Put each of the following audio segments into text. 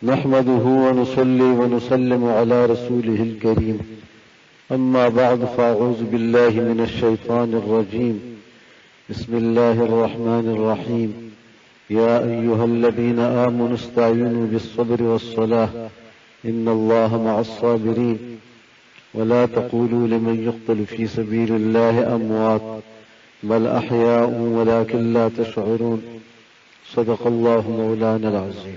نحمده ونصلي ونسلم على رسوله الكريم أما بعد فأعوذ بالله من الشيطان الرجيم بسم الله الرحمن الرحيم يا أيها الذين آمنوا استعينوا بالصبر والصلاة إن الله مع الصابرين ولا تقولوا لمن يقتل في سبيل الله أموات بل أحياء ولكن لا تشعرون صدق الله مولانا العظيم.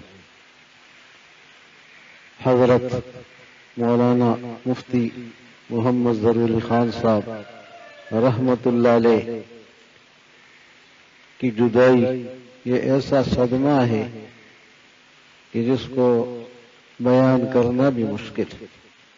حضرت مولانا مفتی محمد ظہور علی خان صاحب رحمت اللہ علیہ کی جدائی یہ ایسا صدمہ ہے کہ جس کو بیان کرنا بھی مشکل ہے.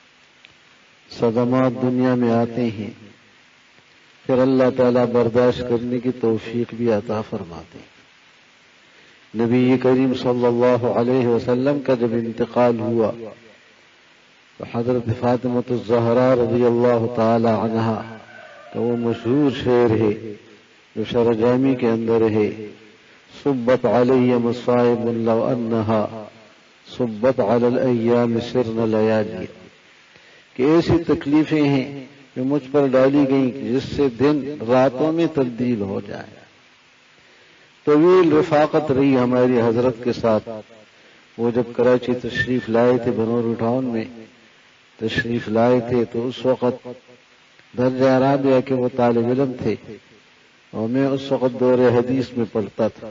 صدمات دنیا میں آتے ہیں پھر اللہ تعالیٰ برداشت کرنے کی توفیق بھی عطا فرماتے ہیں. نبی کریم صلی اللہ علیہ وسلم کا جب انتقال ہوا تو حضرت فاطمۃ الزہرا رضی اللہ تعالی عنہا کا وہ مشہور شعر ہے جو شرح جامی کے اندر ہے: صبت علی مصائب لو انہا صبت علی الایام سرن لیالی، کہ ایسی تکلیفیں ہیں جو مجھ پر ڈالی گئیں جس سے دن راتوں میں تبدیل ہو جائے. طویل رفاقت رہی ہماری حضرت کے ساتھ. وہ جب کراچی تشریف لائے تھے، بنور ٹاؤن میں تشریف لائے تھے، تو اس وقت درجہ رابعہ کے وہ طالب علم تھے اور میں اس وقت دور حدیث میں پڑھتا تھا.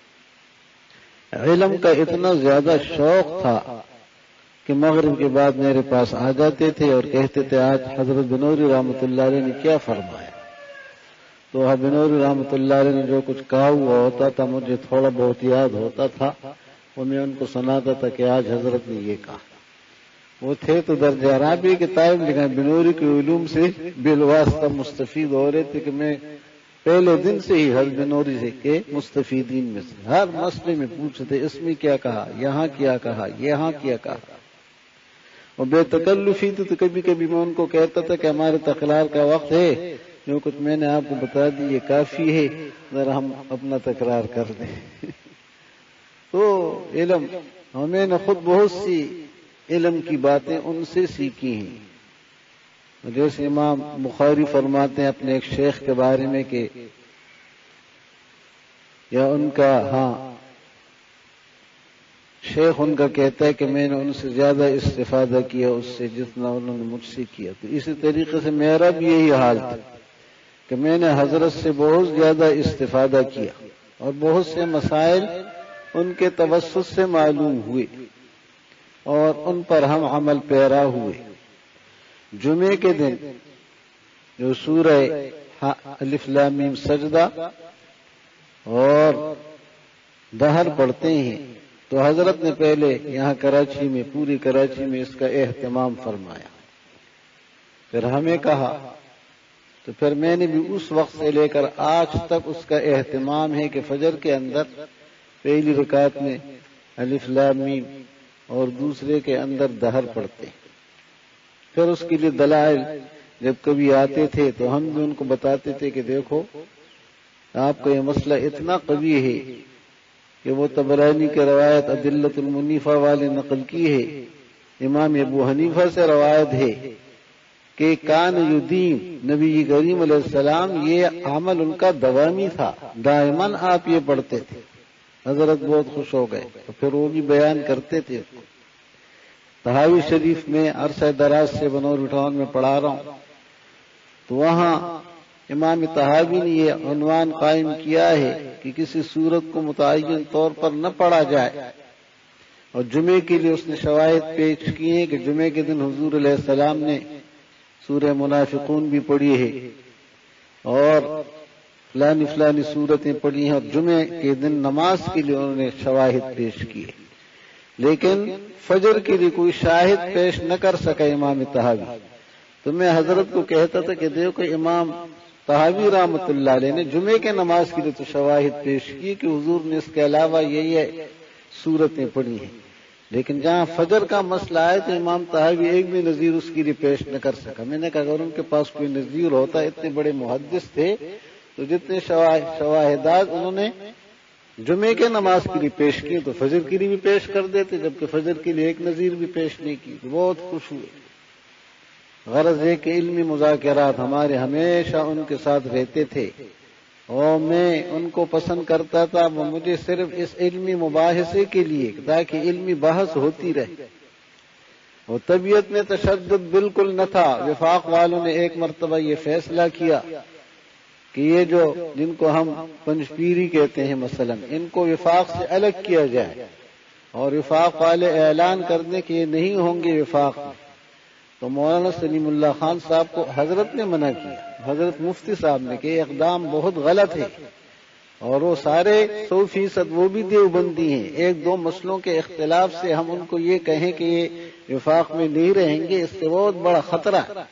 علم کا اتنا زیادہ شوق تھا کہ مغرب کے بعد میرے پاس آ جاتے تھے اور کہتے تھے آج حضرت بنوری رحمۃ اللہ علیہ نے کیا فرمایا. تو بنوری رحمۃ اللہ علیہ نے جو کچھ کہا ہوا ہوتا تھا مجھے تھوڑا بہت یاد ہوتا تھا، وہ میں ان کو سناتا تھا کہ آج حضرت نے یہ کہا. وہ تھے تو درجہ رابعہ کے طالب، لیکن بنوری کے علوم سے بالواسطہ مستفید ہو رہے تھے کہ میں پہلے دن سے ہی حضرت بنوری سے کے مستفیدین میں سے ہر مسئلے میں پوچھتے اس میں کیا کہا، یہاں کیا کہا، یہاں کیا کہا. اور بے تکلفی تو کبھی کبھی میں ان کو کہتا تھا کہ ہمارے تکرار کا وقت ہے، جو کچھ میں نے آپ کو بتا دی یہ کافی ہے، ذرا ہم اپنا تکرار کر دیں. تو علم ہمیں نے خود بہت سی علم کی باتیں ان سے سیکھی ہیں. جیسے امام بخاری فرماتے ہیں اپنے ایک شیخ کے بارے میں کہ یا ان کا شیخ ان کا کہتا ہے کہ میں نے ان سے زیادہ استفادہ کیا اس سے جتنا انہوں نے مجھ سے کیا. تو اسی طریقے سے میرا بھی یہی حال تھا کہ میں نے حضرت سے بہت زیادہ استفادہ کیا اور بہت سے مسائل ان کے توسط سے معلوم ہوئے اور ان پر ہم عمل پیرا ہوئے. جمعے کے دن جو سورہ الف لام میم سجدہ اور دہر پڑھتے ہیں تو حضرت نے پہلے یہاں کراچی میں پوری کراچی میں اس کا اہتمام فرمایا، پھر ہمیں کہا، تو پھر میں نے بھی اس وقت سے لے کر آج تک اس کا اہتمام ہے کہ فجر کے اندر پہلی رکعت میں الف لام میم اور دوسرے کے اندر دہر پڑھتے. پھر اس کے لیے دلائل جب کبھی آتے تھے تو ہم بھی ان کو بتاتے تھے کہ دیکھو آپ کا یہ مسئلہ اتنا قوی ہے کہ وہ طبرانی کی روایت ادلۃ المنیفہ والے نقل کی ہے. امام ابو حنیفہ سے روایت ہے کہ کان یدیم، نبی کریم علیہ السلام یہ عمل ان کا دوامی تھا، دائماً آپ یہ پڑھتے تھے. حضرت بہت خوش ہو گئے تو پھر وہ بھی بیان کرتے تھے. تحاوی شریف میں عرصہ دراز سے بنور ٹاؤن میں پڑھا رہا ہوں تو وہاں امام تحاوی نے یہ عنوان قائم کیا ہے کہ کسی صورت کو متعین طور پر نہ پڑھا جائے. اور جمعے کے لیے اس نے شواہد پیش کیے ہیں کہ جمعے کے دن حضور علیہ السلام نے سورہ منافقون بھی پڑھی ہے اور فلانی فلانی صورتیں پڑھی ہیں، اور جمعے کے دن نماز کے لیے انہوں نے شواہد پیش کیے، لیکن فجر کے لیے کوئی شاہد پیش نہ کر سکا امام تحاوی. تو میں حضرت کو کہتا تھا کہ دیکھو امام تحاوی رحمۃ اللہ علیہ نے جمعے کے نماز کے لیے تو شواہد پیش کی کہ حضور نے اس کے علاوہ یہ صورتیں پڑھی ہیں، لیکن جہاں فجر کا مسئلہ آئے تو امام تحاوی ایک بھی نظیر اس کے لیے پیش نہ کر سکا. میں نے کہا اگر ان کے پاس کوئی نظیر ہوتا، اتنے بڑے محدث تھے، تو جتنے شواہدات انہوں نے جمعے کے نماز کے لیے پیش کی تو فجر کے لیے بھی پیش کر دیتے، جبکہ فجر کے لیے ایک نظیر بھی پیش نہیں کی تو بہت خوش ہوئے۔ غرض ہے کہ علمی مذاکرات ہمارے ہمیشہ ان کے ساتھ رہتے تھے، اور میں ان کو پسند کرتا تھا، وہ مجھے صرف اس علمی مباحثے کے لیے تاکہ علمی بحث ہوتی رہے۔ اور طبیعت میں تشدد بالکل نہ تھا۔ وفاق والوں نے ایک مرتبہ یہ فیصلہ کیا کہ یہ جو جن کو ہم پنجپیری کہتے ہیں مثلا، ان کو وفاق سے الگ کیا جائے، اور وفاق والے اعلان کر دیں کہ یہ نہیں ہوں گے وفاق میں۔ تو مولانا سلیم اللہ خان صاحب کو حضرت نے منع کیا، حضرت مفتی صاحب نے، کہ یہ اقدام بہت غلط ہے، اور وہ سارے 100% وہ بھی دیوبندی ہیں، ایک دو مسئلوں کے اختلاف سے ہم ان کو یہ کہیں کہ یہ وفاق میں نہیں رہیں گے، اس سے بہت بڑا خطرہ ہے۔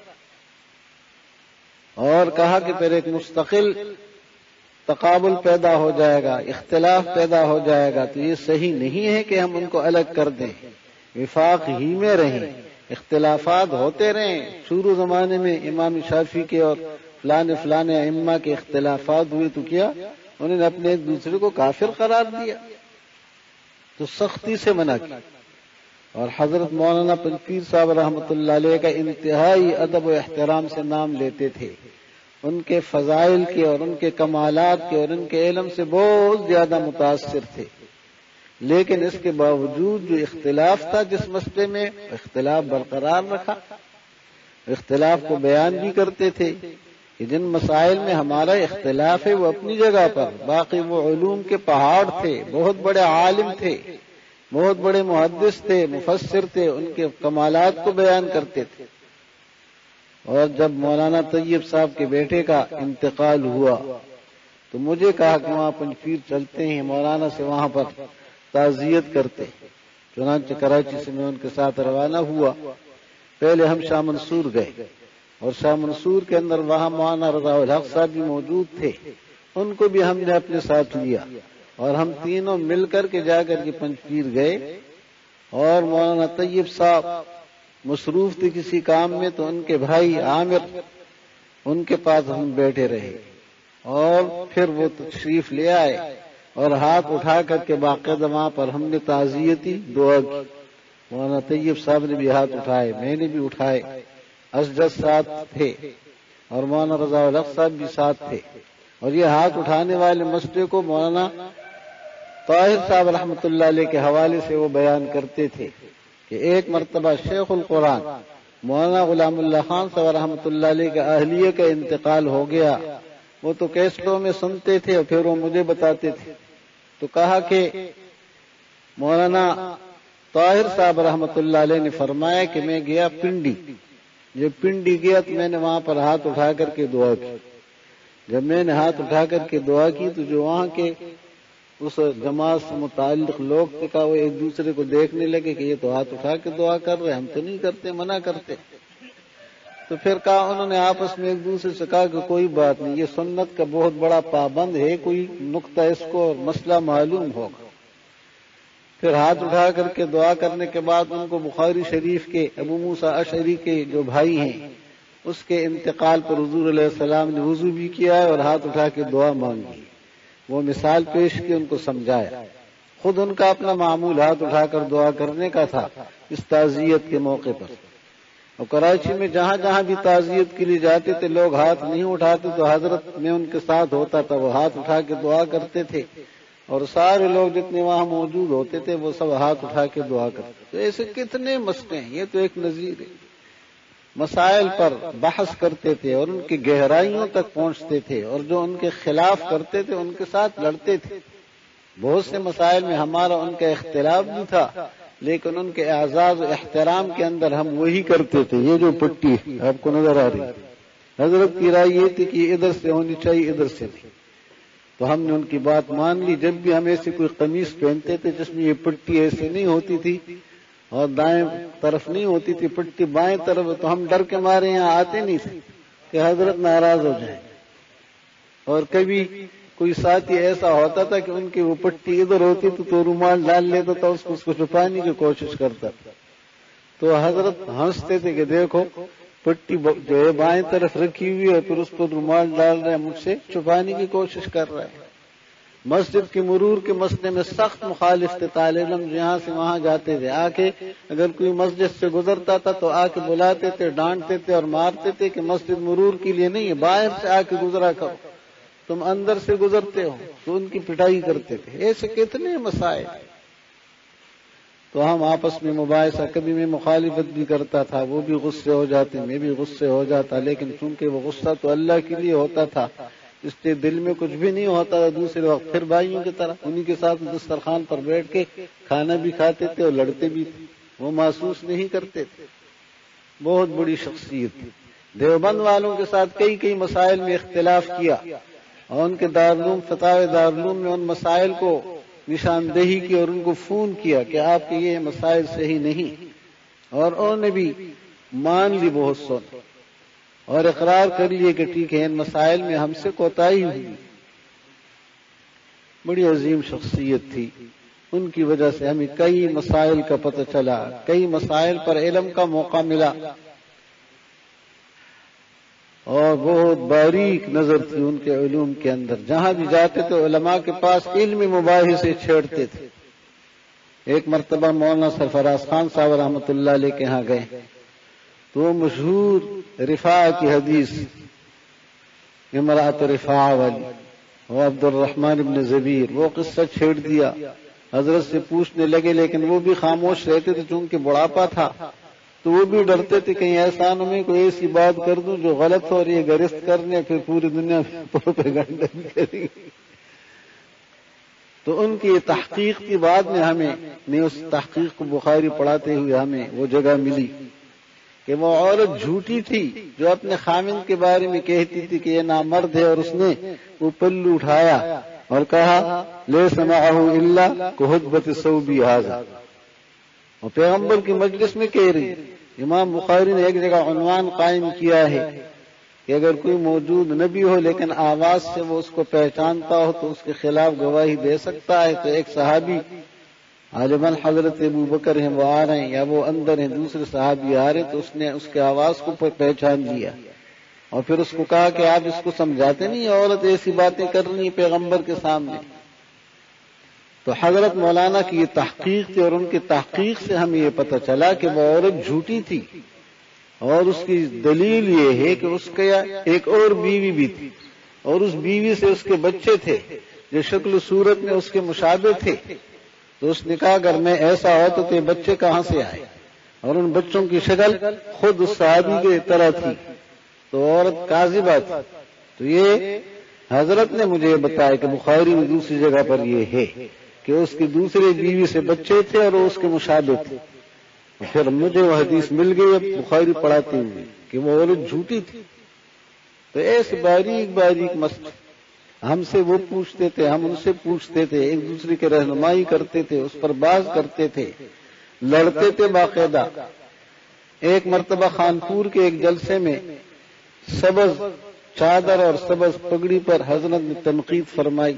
اور کہا کہ پھر ایک مستقل تقابل پیدا ہو جائے گا، اختلاف پیدا ہو جائے گا، تو یہ صحیح نہیں ہے کہ ہم ان کو الگ کر دیں، وفاق ہی میں رہیں، اختلافات ہوتے رہیں۔ شروع زمانے میں امام شافعی کے اور فلانے ائمہ کے اختلافات ہوئے تو کیا انہوں نے اپنے ایک دوسرے کو کافر قرار دیا، تو سختی سے منع کی۔ اور حضرت مولانا پنجپیر صاحب رحمۃ اللہ علیہ کا انتہائی ادب و احترام سے نام لیتے تھے، ان کے فضائل کے اور ان کے کمالات کے اور ان کے علم سے بہت زیادہ متاثر تھے، لیکن اس کے باوجود جو اختلاف تھا جس مسئلے میں، اختلاف برقرار رکھا، اختلاف کو بیان بھی کرتے تھے کہ جن مسائل میں ہمارا اختلاف ہے وہ اپنی جگہ پر، باقی وہ علوم کے پہاڑ تھے، بہت بڑے عالم تھے، بہت بڑے محدث تھے، مفسر تھے، ان کے کمالات کو بیان کرتے تھے۔ اور جب مولانا طیب صاحب کے بیٹے کا انتقال ہوا تو مجھے کہا کہ وہاں پنجپیر چلتے ہیں، مولانا سے وہاں پر تعزیت کرتے۔ چنانچہ کراچی سے میں ان کے ساتھ روانہ ہوا۔ پہلے ہم شاہ منصور گئے، اور شاہ منصور کے اندر وہاں مولانا رضا الحق صاحب بھی موجود تھے، ان کو بھی ہم نے اپنے ساتھ لیا، اور ہم تینوں مل کر کے جا کر کے پنجپیر گئے۔ اور مولانا طیب صاحب مصروف تھے کسی کام میں، تو ان کے بھائی عامر ان کے پاس ہم بیٹھے رہے، اور پھر وہ تشریف لے آئے اور ہاتھ اٹھا کر کے باقاعدہ وہاں پر ہم نے تعزیتی دعا کی۔ مولانا طیب صاحب نے بھی ہاتھ اٹھائے، میں نے بھی اٹھائے، اسجد ساتھ تھے، اور مولانا رضا الحق صاحب بھی ساتھ تھے۔ اور یہ ہاتھ اٹھانے والے مسئلے کو مولانا طاہر صاحب رحمۃ اللہ علیہ کے حوالے سے وہ بیان کرتے تھے کہ ایک مرتبہ شیخ القرآن مولانا غلام اللہ خان صاحب رحمۃ اللہ علیہ کے اہلیہ کا انتقال ہو گیا۔ وہ تو کیسٹوں میں سنتے تھے اور پھر وہ مجھے بتاتے تھے۔ تو کہا کہ مولانا طاہر صاحب رحمۃ اللہ علیہ نے فرمایا کہ میں گیا پنڈی، جب پنڈی گیا تو میں نے وہاں پر ہاتھ اٹھا کر کے دعا کی۔ جب میں نے ہاتھ اٹھا کر کے دعا کی تو جو وہاں کے اس جماعت سے متعلق لوگ تھے کہ وہ ایک دوسرے کو دیکھنے لگے کہ یہ تو ہاتھ اٹھا کے دعا کر رہے، ہم تو نہیں کرتے، منع کرتے۔ تو پھر کہا انہوں نے آپس میں ایک دوسرے سے کہا کہ کوئی بات نہیں، یہ سنت کا بہت بڑا پابند ہے، کوئی نقطہ اس کو مسئلہ معلوم ہوگا۔ پھر ہاتھ اٹھا کر کے دعا کرنے کے بعد ان کو بخاری شریف کے ابو موسیٰ اشعری کے جو بھائی ہیں اس کے انتقال پر حضور علیہ السلام نے وضو بھی کیا ہے اور ہاتھ اٹھا کے دعا مانگی، وہ مثال پیش کی، ان کو سمجھایا۔ خود ان کا اپنا معمول ہاتھ اٹھا کر دعا کرنے کا تھا اس تعزیت کے موقع پر۔ اور کراچی میں جہاں جہاں بھی تعزیت کے لیے جاتے تھے لوگ ہاتھ نہیں اٹھاتے تو حضرت میں ان کے ساتھ ہوتا تھا، وہ ہاتھ اٹھا کے دعا کرتے تھے، اور سارے لوگ جتنے وہاں موجود ہوتے تھے وہ سب ہاتھ اٹھا کے دعا کرتے۔ تو ایسے کتنے مسئلے ہیں، یہ تو ایک نظیر ہے۔ مسائل پر بحث کرتے تھے اور ان کی گہرائیوں تک پہنچتے تھے، اور جو ان کے خلاف کرتے تھے ان کے ساتھ لڑتے تھے۔ بہت سے مسائل میں ہمارا ان کا اختلاف بھی تھا، لیکن ان کے اعزاز و احترام کے اندر ہم وہی کرتے تھے۔ یہ جو پٹی آپ کو نظر آ رہی ہے، حضرت کی رائے یہ تھی کہ ادھر سے ہونی چاہیے، ادھر سے نہیں۔ تو ہم نے ان کی بات مان لی۔ جب بھی ہم ایسی کوئی قمیص پہنتے تھے جس میں یہ پٹی ایسے نہیں ہوتی تھی اور دائیں طرف نہیں ہوتی تھی، پٹی بائیں طرف، تو ہم ڈر کے مارے یہاں آتے نہیں تھے کہ حضرت ناراض ہو جائیں۔ اور کبھی کوئی ساتھی ایسا ہوتا تھا کہ ان کی وہ پٹی ادھر ہوتی تو رومال ڈال لیتا تھا، اس کو چھپانے کی کوشش کرتا تھا۔ تو حضرت ہنستے تھے کہ دیکھو پٹی جو ہے بائیں طرف رکھی ہوئی ہے، پھر اس پر رومال ڈال رہے ہیں، مجھ سے چھپانے کی کوشش کر رہے ہیں۔ مسجد کے مرور کے مسئلے میں سخت مخالف تھے طالب علم، یہاں سے وہاں جاتے تھے، آ کے اگر کوئی مسجد سے گزرتا تھا تو آ کے بلاتے تھے، ڈانٹتے تھے اور مارتے تھے کہ مسجد مرور کے لیے نہیں ہے، باہر سے آ کے گزرا کرو، تم اندر سے گزرتے ہو، تو ان کی پٹائی کرتے تھے۔ ایسے کتنے مسائل، تو ہم آپس میں مباحثہ، کبھی میں مخالفت بھی کرتا تھا، وہ بھی غصے ہو جاتے، میں بھی غصے ہو جاتا، لیکن چونکہ وہ غصہ تو اللہ کے لیے ہوتا تھا اس لیے دل میں کچھ بھی نہیں ہوتا تھا۔ دوسرے وقت پھر بھائیوں کی طرح انہی کے ساتھ دسترخوان پر بیٹھ کے کھانا بھی کھاتے تھے اور لڑتے بھی تھے، وہ محسوس نہیں کرتے تھے۔ بہت بڑی شخصیت تھی۔ دیوبند والوں کے ساتھ کئی مسائل میں اختلاف کیا اور ان کے دارالعلوم، فتاوی دارالعلوم میں ان مسائل کو نشاندہی کی اور ان کو فون کیا کہ آپ کے یہ مسائل صحیح نہیں، اور انہوں نے بھی مان لی بہت سن اور اقرار کر لیے کہ ٹھیک ہے ان مسائل میں ہم سے کوتاہی ہوئی۔ بڑی عظیم شخصیت تھی، ان کی وجہ سے ہمیں کئی مسائل کا پتہ چلا، کئی مسائل پر علم کا موقع ملا، اور بہت باریک نظر تھی ان کے علوم کے اندر۔ جہاں بھی جاتے تھے علماء کے پاس علمی مباحثے چھیڑتے تھے۔ ایک مرتبہ مولانا سرفراز خان صاحب رحمۃ اللہ علیہ کے ہاں گئے تو وہ مشہور رفاع کی حدیث، امرأۃ رفاع والی، وہ عبد الرحمن ابن زبیر، وہ قصہ چھیڑ دیا۔ حضرت سے پوچھنے لگے لیکن وہ بھی خاموش رہتے تھے، چونکہ بڑھاپا تھا تو وہ بھی ڈرتے تھے کہیں ایسا نہ میں کوئی ایسی بات کر دوں جو غلط ہو اور یہ گرفت کرنے پھر پوری دنیا میں پروپیگنڈا بھی کریں گے۔ تو ان کی تحقیق کی بعد میں ہمیں نہیں، اس تحقیق کو بخاری پڑھاتے ہوئے ہمیں وہ جگہ ملی کہ وہ عورت جھوٹی تھی جو اپنے خامند کے بارے میں کہتی تھی کہ یہ نامرد ہے، اور اس نے وہ پلو اٹھایا اور کہا لیس معہ الا کحدبۃ ثوبی ھذا، اور پیغمبر کی مجلس میں کہہ رہی۔ امام بخاری نے ایک جگہ عنوان قائم کیا ہے کہ اگر کوئی موجود نہ بھی ہو لیکن آواز سے وہ اس کو پہچانتا ہو تو اس کے خلاف گواہی دے سکتا ہے۔ تو ایک صحابی غالباً حضرت ابو بکر ہیں، وہ آ رہے ہیں یا وہ اندر ہیں، دوسرے صحابی آ رہے، تو اس نے اس کے آواز کو پہچان لیا اور پھر اس کو کہا کہ آپ اس کو سمجھاتے نہیں، عورت ایسی باتیں کر رہی ہے پیغمبر کے سامنے۔ تو حضرت مولانا کی یہ تحقیق تھی، اور ان کی تحقیق سے ہمیں یہ پتہ چلا کہ وہ عورت جھوٹی تھی، اور اس کی دلیل یہ ہے کہ اس کا ایک اور بیوی بھی تھی، اور اس بیوی سے اس کے بچے تھے جو شکل و صورت میں اس کے مشابہ تھے۔ تو اس نے کہا اگر میں ایسا ہو تو یہ بچے کہاں سے آئے، اور ان بچوں کی شکل خود اس صحابی کی طرح تھی، تو عورت کاذبہ تھی۔ تو یہ حضرت نے مجھے بتایا کہ بخاری میں دوسری جگہ پر یہ ہے کہ اس کی دوسری بیوی سے بچے تھے اور وہ اس کے مشابہ تھے۔ پھر مجھے وہ حدیث مل گئی اب بخاری پڑھاتے ہوئے کہ وہ عورت جھوٹی تھی۔ تو ایسے باریک مسئلے ہم سے وہ پوچھتے تھے، ہم ان سے پوچھتے تھے، ایک دوسرے کی رہنمائی کرتے تھے، اس پر بحث کرتے تھے، لڑتے تھے باقاعدہ۔ ایک مرتبہ خانپور کے ایک جلسے میں سبز چادر اور سبز پگڑی پر حضرت نے تنقید فرمائی۔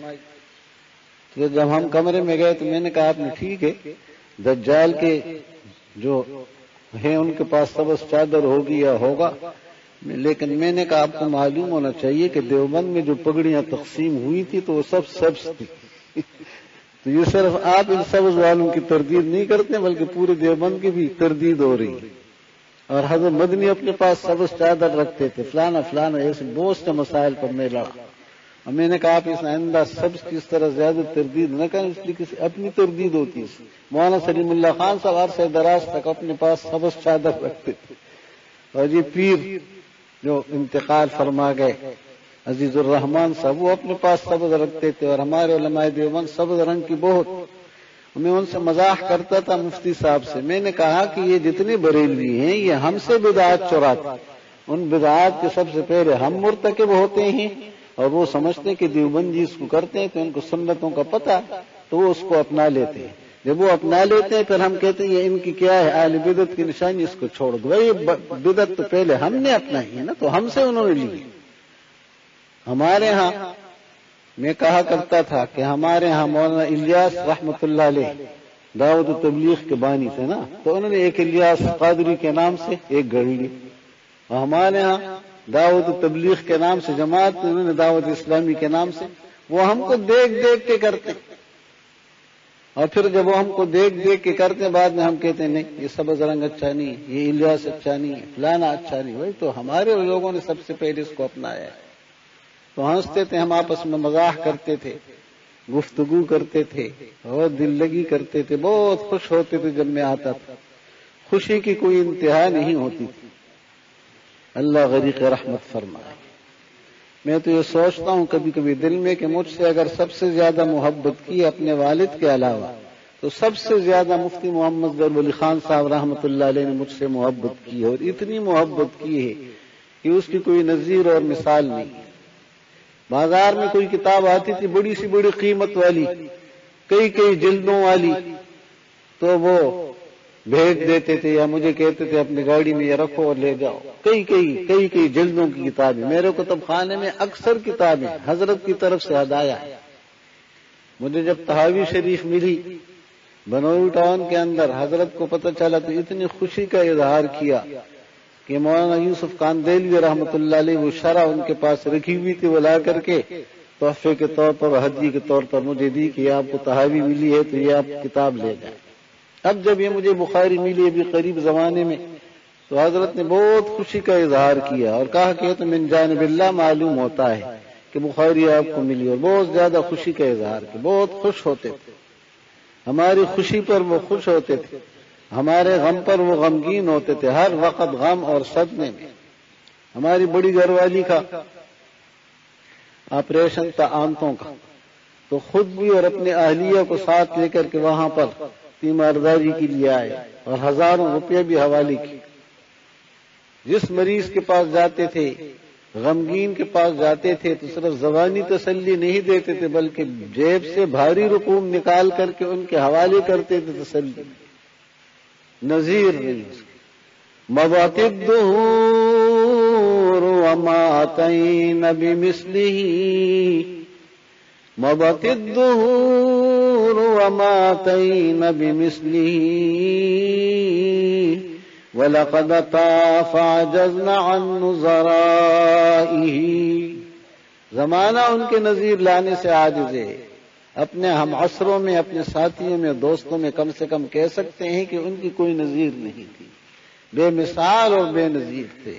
تو جب ہم کمرے میں گئے تو میں نے کہا آپ نے ٹھیک ہے، دجال کے جو ہیں ان کے پاس سبز چادر ہوگی یا ہوگا، لیکن میں نے کہا آپ کو معلوم ہونا چاہیے کہ دیوبند میں جو پگڑیاں تقسیم ہوئی تھی تو وہ سب سبز تھی۔ تو یہ صرف آپ ان سبز والوں کی تردید نہیں کرتے بلکہ پورے دیوبند کی بھی تردید ہو رہی ہے۔ اور حضرت مدنی اپنے پاس سبز چادر رکھتے تھے، فلانا ایسے بہت سے مسائل پر میں لڑا، اور میں نے کہا آپ اس آئندہ سبز کی اس طرح زیادہ تردید نہ کریں، اس لیے کسی اپنی تردید ہوتی ہے۔ مولانا سلیم اللہ خان صاحب عرصہ دراز تک اپنے پاس سبز چادر رکھتے تھے، اور یہ پیر جو انتقال فرما گئے عزیز الرحمان صاحب، وہ اپنے پاس سبز رکھتے تھے، اور ہمارے علماء دیوبند سبز رنگ کی بہت۔ میں ان سے مزاح کرتا تھا مفتی صاحب سے، میں نے کہا کہ یہ جتنے بریلوی ہیں یہ ہم سے بدعات چراتے، ان بدعات کے سب سے پہلے ہم مرتکب ہوتے ہیں، اور وہ سمجھتے ہیں کہ دیوبندی اس کو کرتے ہیں تو ان کو سنتوں کا پتہ، تو وہ اس کو اپنا لیتے ہیں۔ جب وہ اپنا لیتے ہیں پھر ہم کہتے ہیں یہ ان کی کیا ہے اہل بدعت کی نشانی، اس کو چھوڑ دو۔ بھائی بدعت تو پہلے ہم نے اپنائی ہے نا، تو ہم سے انہوں نے لی۔ ہمارے ہاں میں کہا کرتا تھا کہ ہمارے ہاں مولانا الیاس رحمت اللہ علیہ دعوت و تبلیغ کے بانی تھے نا، تو انہوں نے ایک الیاس قادری کے نام سے ایک گھڑی لی، اور ہمارے ہاں دعوت و تبلیغ کے نام سے جماعت، انہوں نے دعوت اسلامی کے نام سے وہ ہم کو دیکھ دیکھ کے کرتے، اور پھر جب وہ ہم کو دیکھ دیکھ کے کرتے بعد میں ہم کہتے ہیں نہیں یہ سبز رنگ اچھا نہیں، یہ الیاس اچھا نہیں ہے، فلانا اچھا نہیں. وہی تو ہمارے لوگوں نے سب سے پہلے اس کو اپنایا ہے. تو ہنستے تھے، ہم آپس میں مزاح کرتے تھے، گفتگو کرتے تھے اور دل لگی کرتے تھے، بہت خوش ہوتے تھے جب میں آتا تھا. خوشی کی کوئی انتہا نہیں ہوتی تھی. اللہ غریق رحمت فرمائے. میں تو یہ سوچتا ہوں کبھی کبھی دل میں کہ مجھ سے اگر سب سے زیادہ محبت کی اپنے والد کے علاوہ تو سب سے زیادہ مفتی محمد ظہور ولی خان صاحب رحمۃ اللہ علیہ نے مجھ سے محبت کی، اور اتنی محبت کی ہے کہ اس کی کوئی نظیر اور مثال نہیں. بازار میں کوئی کتاب آتی تھی بڑی سی بڑی قیمت والی، کئی جلدوں والی، تو وہ بھیج دیتے تھے یا مجھے کہتے تھے اپنی گاڑی میں یہ رکھو اور لے جاؤ. کئی جلدوں کی کتابیں میرے کتب خانے میں، اکثر کتابیں حضرت کی طرف سے ہدایہ ہے. مجھے جب تحاوی شریف ملی بنوئی ٹاؤن کے اندر، حضرت کو پتہ چلا تو اتنی خوشی کا اظہار کیا کہ مولانا یوسف کاندیلوی رحمۃ اللہ علیہ وہ شرح ان کے پاس رکھی ہوئی تھی، وہ لا کر کے تحفے کے طور پر، ہدیے کے طور پر مجھے دی کہ آپ کو تحاوی ملی ہے تو یہ آپ کتاب لے جائیں. اب جب یہ مجھے بخاری ملی ابھی قریب زمانے میں تو حضرت نے بہت خوشی کا اظہار کیا اور کہا کہ تو من جانب اللہ معلوم ہوتا ہے کہ بخاری آپ کو ملی، اور بہت زیادہ خوشی کا اظہار کیا. بہت خوش ہوتے تھے، ہماری خوشی پر وہ خوش ہوتے تھے، ہمارے غم پر وہ غمگین ہوتے تھے. ہر وقت غم اور صدمے میں. ہماری بڑی گھر والی کا آپریشن تھا آنتوں کا، تو خود بھی اور اپنے اہلیہ کو ساتھ لے کر کے وہاں پر تیمارداری کے لیے آئے اور ہزاروں روپے بھی حوالے کی. جس مریض کے پاس جاتے تھے، غمگین کے پاس جاتے تھے، تو صرف زبانی تسلی نہیں دیتے تھے بلکہ جیب سے بھاری رقوم نکال کر کے ان کے حوالے کرتے تھے. تسلی نظیر نہیں. مضت الدہور وما اتین بمثلہ، مضت الدہور وما اتین بمثلہ وَلَقَدْ طَافَ عَجَزْنَا عَنْ نُظَرَائِهِ. زمانہ ان کے نظیر لانے سے عاجز ہے. اپنے ہم عصروں میں، اپنے ساتھیوں میں، دوستوں میں کم سے کم کہہ سکتے ہیں کہ ان کی کوئی نظیر نہیں تھی. بے مثال اور بے نظیر تھے،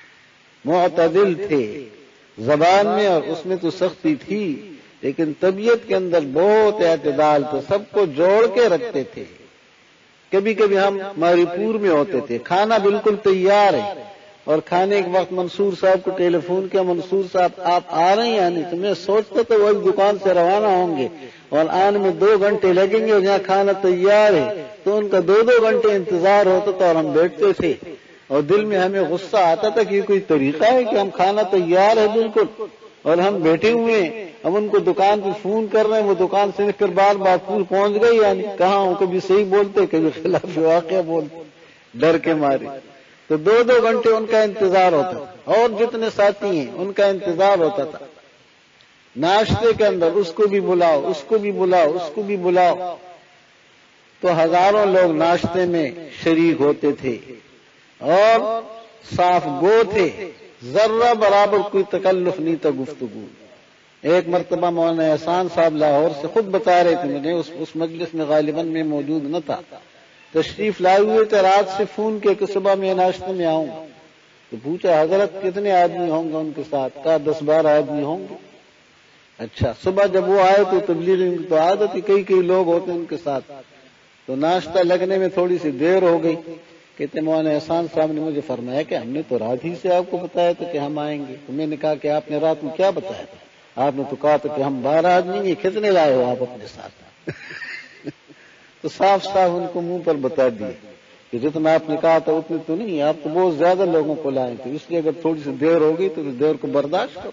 معتدل تھے. زبان میں اور اس میں تو سختی تھی، لیکن طبیعت کے اندر بہت اعتدال تھا. سب کو جوڑ کے رکھتے تھے. کبھی کبھی ہم ماری پور میں ہوتے تھے، کھانا بالکل تیار ہے، اور کھانے کے وقت منصور صاحب کو ٹیلی فون کیا، منصور صاحب آپ آ رہے ہیں یا نہیں؟ تو میں سوچتا تھا وہ دکان سے روانہ ہوں گے اور آنے میں 2 گھنٹے لگیں گے، اور جہاں کھانا تیار ہے تو ان کا 2 گھنٹے انتظار ہوتا تھا اور ہم بیٹھتے تھے. اور دل میں ہمیں غصہ آتا تھا کہ یہ کوئی طریقہ ہے کہ ہم کھانا تیار ہے بالکل اور ہم بیٹھے ہوئے ہیں، ہم ان کو دکان پہ فون کر رہے ہیں، وہ دکان سے پھر بار پور پہنچ گئی یعنی کہاں ہوں، کبھی صحیح بولتے کبھی خلاف واقعہ بولتے ڈر کے مارے. تو 2 گھنٹے ان کا انتظار ہوتا تھا، اور جتنے ساتھی ہیں ان کا انتظار ہوتا تھا. ناشتے کے اندر اس کو بھی بلاؤ، اس کو بھی بلاؤ، اس کو بھی بلاؤ. تو ہزاروں لوگ ناشتے میں شریک ہوتے تھے اور صاف گو تھے. ذرہ برابر کوئی تکلف نہیں تھا گفتگو. ایک مرتبہ مولانا احسان صاحب لاہور سے خود بتا رہے تھے، مجھے اس مجلس میں غالباً میں موجود نہ تھا، تشریف لائے ہوئے تھے. رات سے فون کیا کہ صبح میں ناشتے میں آؤں. تو پوچھا حضرت کتنے آدمی ہوں گے ان کے ساتھ؟ کہا 10-12 آدمی ہوں گے. اچھا. صبح جب وہ آئے تو تبلیغ ان کی تو عادت ہی کئی لوگ ہوتے ان کے ساتھ. تو ناشتہ لگنے میں تھوڑی سی دیر ہو گئی. کہتے مولانا احسان صاحب نے مجھے فرمایا کہ ہم نے تو رات ہی سے آپ کو بتایا تھا کہ ہم آئیں گے. تو میں نے کہا کہ آپ نے رات میں کیا بتایا تھا؟ آپ نے تو کہا تھا کہ ہم 12 آدمی ہیں، کتنے لائے ہو آپ اپنے ساتھ؟ تو صاف ان کو منہ پر بتا دیے کہ جتنا آپ نے کہا تھا اتنے تو نہیں، آپ تو بہت زیادہ لوگوں کو لائے تھے، اس لیے اگر تھوڑی سی دیر ہو گئی تو دیر کو برداشت کرو.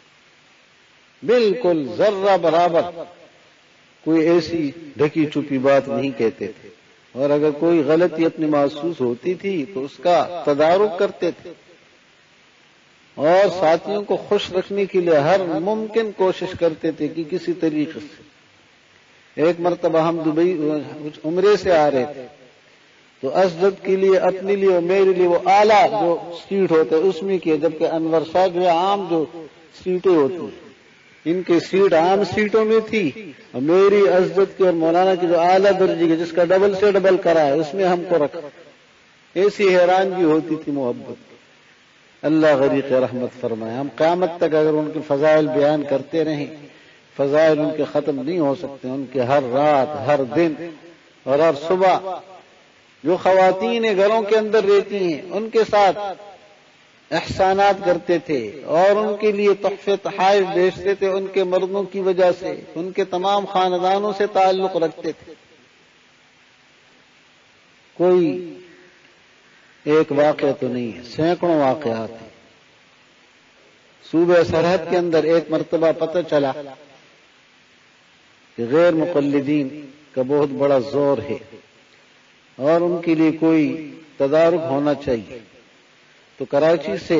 بالکل ذرہ برابر کوئی ایسی ڈھکی چھپی بات نہیں کہتے تھے، اور اگر کوئی غلطی اپنی محسوس ہوتی تھی تو اس کا تدارک کرتے تھے اور ساتھیوں کو خوش رکھنے کے لیے ہر ممکن کوشش کرتے تھے کہ کسی طریقے سے. ایک مرتبہ ہم دبئی عمرے سے آ رہے تھے تو اسجد کے لیے اپنے لیے اور میرے لیے وہ اعلیٰ جو سیٹ ہوتا ہے اس میں کیا، جبکہ انور شاہ جو ہے عام جو سیٹیں ہوتی ہیں ان کی سیٹ عام سیٹوں میں تھی اور میری عزت کی اور مولانا کی جو اعلیٰ درجے کی جس کا ڈبل سے ڈبل کرا ہے اس میں ہم کو رکھا. ایسی حیرانگی ہوتی تھی محبت. اللہ غریق رحمت فرمائے. ہم قیامت تک اگر ان کے فضائل بیان کرتے رہیں، فضائل ان کے ختم نہیں ہو سکتے. ان کے ہر رات، ہر دن اور ہر صبح جو خواتین گھروں کے اندر رہتی ہیں ان کے ساتھ احسانات کرتے تھے اور ان کے لیے تحفے تحائف بیچتے تھے. ان کے مردوں کی وجہ سے ان کے تمام خاندانوں سے تعلق رکھتے تھے. کوئی ایک واقعہ تو نہیں ہے، سینکڑوں واقعات ہیں. صوبہ سرحد کے اندر ایک مرتبہ پتہ چلا کہ غیر مقلدین کا بہت بڑا زور ہے اور ان کے لیے کوئی تدارک ہونا چاہیے. تو کراچی سے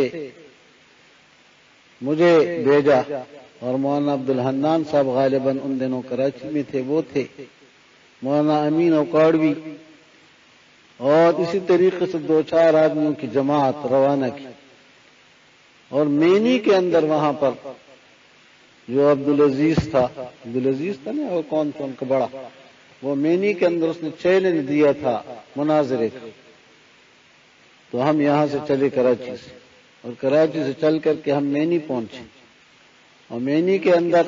مجھے بھیجا اور مولانا عبد الحنان صاحب غالباً ان دنوں کراچی میں تھے، وہ تھے مولانا امین اوکاڑوی اور اسی طریقے سے 2-4 آدمیوں کی جماعت روانہ کی. اور مینی کے اندر وہاں پر جو عبدالعزیز تھا نا، اور کون تھا ان کا بڑا، وہ مینی کے اندر اس نے چیلنج دیا تھا مناظرے کا. تو ہم یہاں سے چلے کراچی سے اور کراچی سے چل کر کے ہم مینی پہنچے اور مینی کے اندر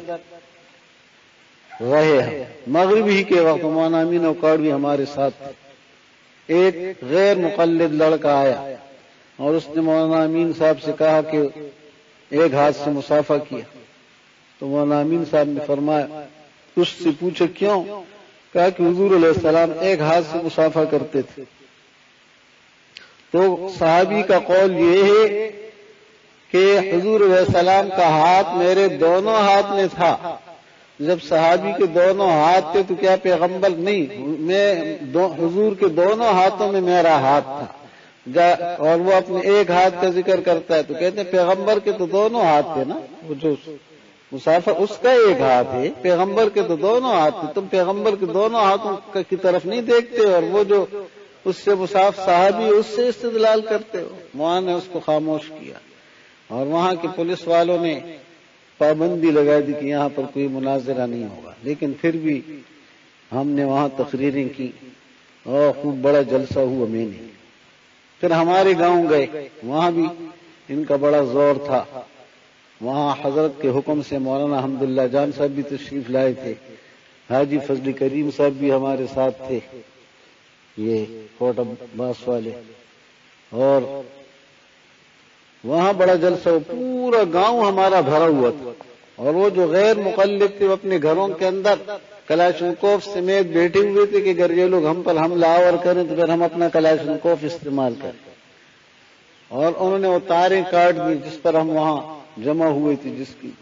رہے. مغرب ہی کے وقت مولانا امین اوکاڑوی ہمارے ساتھ تھے. ایک غیر مقلد لڑکا آیا اور اس نے مولانا امین صاحب سے کہا کہ ایک ہاتھ سے مصافحہ کیا. تو مولانا امین صاحب نے فرمایا، اس سے پوچھا کیوں؟ کہا کہ حضور علیہ السلام ایک ہاتھ سے مصافحہ کرتے تھے. تو صحابی کا قول یہ ہے کہ حضور علیہ السلام کا ہاتھ میرے دونوں ہاتھ میں تھا. جب صحابی کے دونوں ہاتھ تھے تو کیا پیغمبر نہیں؟ میں حضور کے دونوں ہاتھوں میں میرا ہاتھ تھا. اور وہ اپنے ایک ہاتھ کا ذکر کرتا ہے تو کہتے ہیں پیغمبر کے تو دونوں ہاتھ تھے نا. وہ جو مسافر اس کا ایک ہاتھ ہے، پیغمبر کے تو دونوں ہاتھ تھے. تم پیغمبر کے دونوں ہاتھوں کی طرف نہیں دیکھتے اور وہ جو اس سے مسافر صحابی اس سے استدلال کرتے ہو. وہاں نے اس کو خاموش کیا اور وہاں کے پولیس والوں نے پابندی لگا دی کہ یہاں پر کوئی مناظرہ نہیں ہوگا. لیکن پھر بھی ہم نے وہاں تقریریں کی اور خوب بڑا جلسہ ہوا. میں نے پھر ہمارے گاؤں گئے، وہاں بھی ان کا بڑا زور تھا. وہاں حضرت کے حکم سے مولانا حمداللہ جان صاحب بھی تشریف لائے تھے، حاجی فضل کریم صاحب بھی ہمارے ساتھ تھے، یہ کوٹ عباس والے. اور وہاں بڑا جلسہ، پورا گاؤں ہمارا بھرا ہوا تھا. اور وہ جو غیر مقلد تھے وہ اپنے گھروں کے اندر کلاشنکوف سمیت بیٹھے ہوئے تھے کہ اگر یہ لوگ ہم پر حملہ آور کریں تو پھر ہم اپنا کلاشنکوف استعمال کریں. اور انہوں نے وہ تاریں کاٹ دی جس پر ہم وہاں جمع ہوئے تھے جس کی.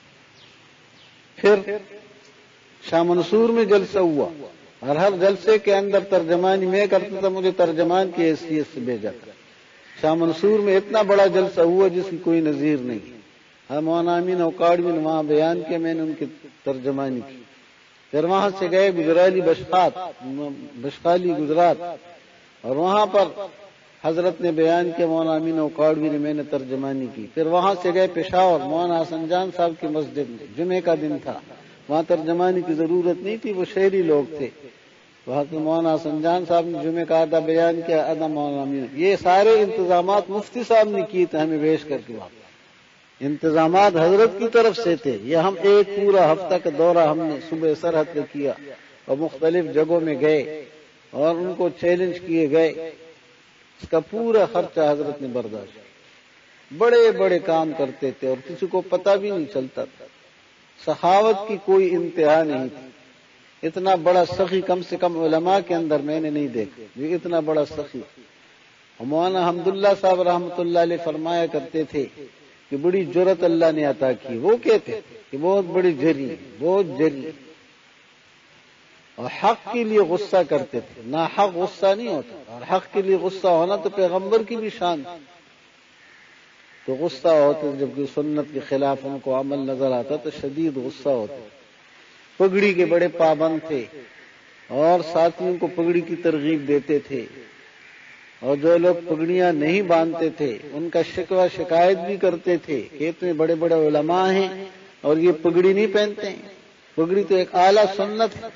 پھر شاہ منصور میں جلسہ ہوا اور ہر جلسے کے اندر ترجمانی میں کرتا تھا، مجھے ترجمان کی حیثیت سے بھیجا تھا. شاہ منصور میں اتنا بڑا جلسہ ہوا جس کی کوئی نظیر نہیں. مولانا امین اوکاڑوی نے وہاں بیان کیا، میں نے ان کی ترجمانی کی. پھر وہاں سے گئے گجرالی بشخالی گجرات اور وہاں پر حضرت نے بیان کیا، مولانا امین اوکاڑوی نے، میں نے ترجمانی کی. پھر وہاں سے گئے پشاور، مولانا حسن جان صاحب کی مسجد میں، جمعے کا دن تھا، وہاں ترجمانی کی ضرورت نہیں تھی، وہ شہری لوگ تھے. وہاں کے مولانا حسن جان صاحب نے جمعے کا آدھا بیان کیا، آدھا مولانا امین. یہ سارے انتظامات مفتی صاحب نے کیے تھے ہمیں پیش کر کے. وہاں انتظامات حضرت کی طرف سے تھے. یہ ہم ایک پورا ہفتہ کا دورہ ہم نے صوبہ سرحد کا کیا اور مختلف جگہوں میں گئے اور ان کو چیلنج کیے گئے. اس کا پورا خرچہ حضرت نے برداشت. بڑے بڑے کام کرتے تھے اور کسی کو پتہ بھی نہیں چلتا تھا. سخاوت کی کوئی انتہا نہیں تھی. اتنا بڑا سخی کم سے کم علماء کے اندر میں نے نہیں دیکھا جو اتنا بڑا سخی. مولانا حمداللہ صاحب رحمۃ اللہ علیہ فرمایا کرتے تھے کہ بڑی جرت اللہ نے عطا کی. وہ کہتے کہ بہت بڑی جری، بہت جری، اور حق کے لیے غصہ کرتے تھے. نہ حق غصہ نہیں ہوتا، اور حق کے لیے غصہ ہونا تو پیغمبر کی بھی شان. تو غصہ ہوتے جب کہ سنت کے خلاف ان کو عمل نظر آتا تو شدید غصہ ہوتا. پگڑی کے بڑے پابند تھے اور ساتھیوں کو پگڑی کی ترغیب دیتے تھے. اور جو لوگ پگڑیاں نہیں باندھتے تھے ان کا شکوہ شکایت بھی کرتے تھے کہ اتنے بڑے بڑے علماء ہیں اور یہ پگڑی نہیں پہنتے ہیں، پگڑی تو ایک اعلیٰ سنت ہے۔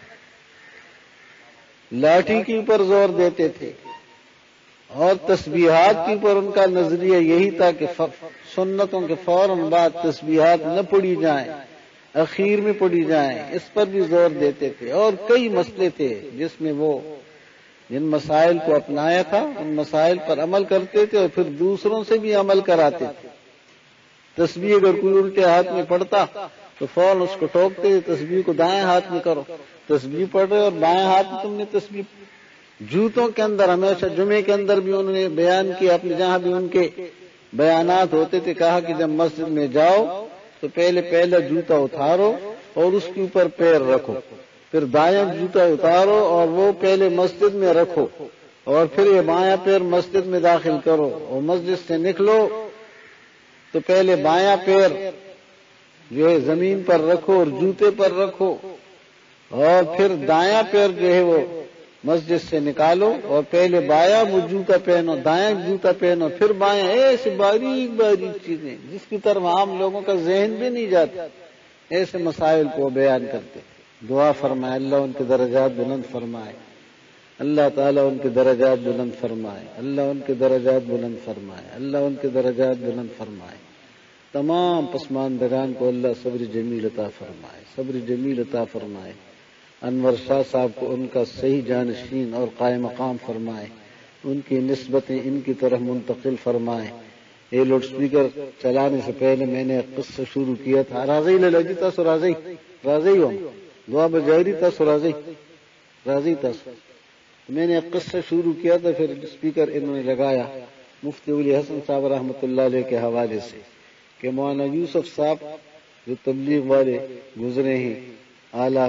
لاٹھی کے اوپر زور دیتے تھے اور تسبیحات کے اوپر ان کا نظریہ یہی تھا کہ سنتوں کے فوراً بعد تسبیحات نہ پڑھی جائیں، اخیر میں پڑھی جائیں، اس پر بھی زور دیتے تھے۔ اور کئی مسئلے تھے جس میں وہ جن مسائل کو اپنایا تھا ان مسائل پر عمل کرتے تھے اور پھر دوسروں سے بھی عمل کراتے تھے۔ تسبیح اگر کوئی الٹے ہاتھ میں پڑھتا تو فوراً اس کو ٹوکتے تھے، تسبیح کو دائیں ہاتھ میں کرو، تسبیح پڑھ رہے اور بائیں ہاتھ میں تم نے تسبیح۔ جوتوں کے اندر ہمیشہ جمعے کے اندر بھی انہوں نے بیان کیا، اپنے جہاں بھی ان کے بیانات ہوتے تھے، کہا کہ جب مسجد میں جاؤ تو پہلا جوتا اتارو اور اس کے اوپر پیر رکھو، پھر دایاں جوتا اتارو اور وہ پہلے مسجد میں رکھو، اور پھر یہ بایاں پیر مسجد میں داخل کرو، اور مسجد سے نکلو تو پہلے بایاں پیر جو ہے زمین پر رکھو اور جوتے پر رکھو، اور پھر دایاں پیر جو ہے وہ مسجد سے نکالو اور پہلے بایاں وہ جوتا پہنو، دایاں جوتا پہنو، پھر بایاں۔ ایسے باریک باریک چیزیں جس کی طرف عام لوگوں کا ذہن بھی نہیں جاتا، ایسے مسائل کو بیان کرتے۔ دعا فرمائے اللہ ان کے درجات بلند فرمائے، اللہ تعالیٰ ان کے درجات بلند فرمائے، اللہ ان کے درجات بلند فرمائے، اللہ ان کے درجات بلند فرمائے۔ تمام پسماندگان کو اللہ صبر جمیل عطا فرمائے، صبر جمیل عطا فرمائے۔ انور شاہ صاحب کو ان کا صحیح جانشین اور قائم مقام فرمائے، ان کی نسبتیں ان کی طرف منتقل فرمائے۔ یہ لاؤڈ سپیکر چلانے سے پہلے میں نے ایک قصہ شروع کیا تھا، راضی لے تاسو راضی ہو دعا بجاری تاسو راضی تاسو۔ میں نے ایک قصہ شروع کیا تھا، پھر سپیکر انہوں نے لگایا مفتی ولی حسن صاحب رحمۃ اللہ علیہ کے حوالے سے کہ مولانا یوسف صاحب جو تبلیغ والے گزرے ہیں، اعلیٰ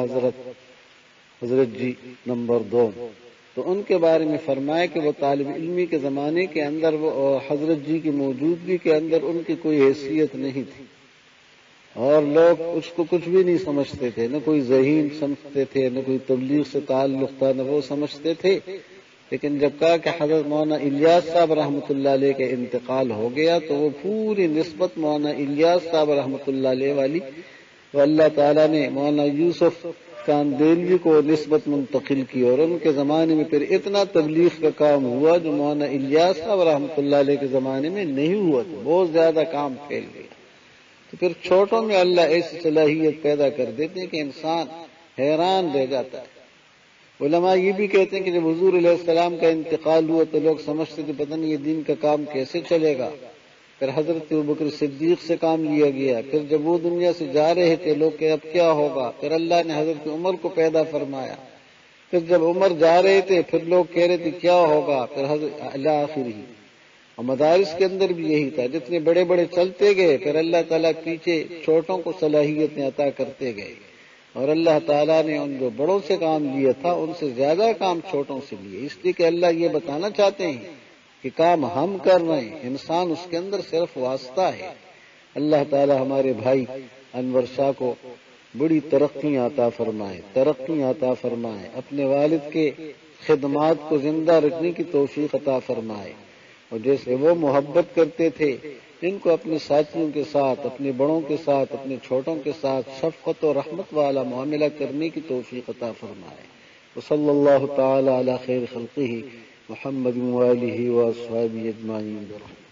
حضرت جی نمبر 2، تو ان کے بارے میں فرمایا کہ وہ طالب علمی کے زمانے کے اندر وہ حضرت جی کی موجودگی کے اندر ان کی کوئی حیثیت نہیں تھی، اور لوگ اس کو کچھ بھی نہیں سمجھتے تھے، نہ کوئی ذہین سمجھتے تھے، نہ کوئی تبلیغ سے تعلق تھا، نہ وہ سمجھتے تھے۔ لیکن جب کہا کہ حضرت مولانا الیاس صاحب رحمۃ اللہ علیہ کے انتقال ہو گیا تو وہ پوری نسبت مولانا الیاس صاحب رحمۃ اللہ علیہ والی، تو اللہ تعالیٰ نے مولانا یوسف کاندیلوی کو نسبت منتقل کی، اور ان کے زمانے میں پھر اتنا تبلیغ کا کام ہوا جو مولانا الیاس صاحب رحمۃ اللہ علیہ کے زمانے میں نہیں ہوا تھا، بہت زیادہ کام پھیل گیا۔ تو پھر چھوٹوں میں اللہ ایسی صلاحیت پیدا کر دیتے ہیں کہ انسان حیران رہ جاتا ہے۔ علماء یہ بھی کہتے ہیں کہ جب حضور علیہ السلام کا انتقال ہوا تو لوگ سمجھتے تھے پتہ نہیں یہ دین کا کام کیسے چلے گا، پھر حضرت ابوبکر صدیق سے کام لیا گیا، پھر جب وہ دنیا سے جا رہے تھے لوگ کہ اب کیا ہوگا، پھر اللہ نے حضرت عمر کو پیدا فرمایا، پھر جب عمر جا رہے تھے پھر لوگ کہہ رہے تھے کیا ہوگا، پھر حضرت اللہ آخر ہی۔ اور مدارس کے اندر بھی یہی تھا، جتنے بڑے بڑے چلتے گئے پھر اللہ تعالیٰ پیچھے چھوٹوں کو صلاحیتیں عطا کرتے گئے، اور اللہ تعالیٰ نے ان جو بڑوں سے کام لیا تھا ان سے زیادہ کام چھوٹوں سے لیے، اس لیے کہ اللہ یہ بتانا چاہتے ہیں کہ کام ہم کر رہے ہیں، انسان اس کے اندر صرف واسطہ ہے۔ اللہ تعالیٰ ہمارے بھائی انور شاہ کو بڑی ترقیاں عطا فرمائے، ترقیاں عطا فرمائے، اپنے والد کے خدمات کو زندہ رکھنے کی توفیق عطا فرمائے، اور جیسے وہ محبت کرتے تھے ان کو اپنے ساتھیوں کے ساتھ، اپنے بڑوں کے ساتھ، اپنے چھوٹوں کے ساتھ شفقت و رحمت والا معاملہ کرنے کی توفیق عطا فرمائے۔ وصلی اللہ تعالی علی خیر خلقہ محمد وآلہ واصحابہ اجمعین۔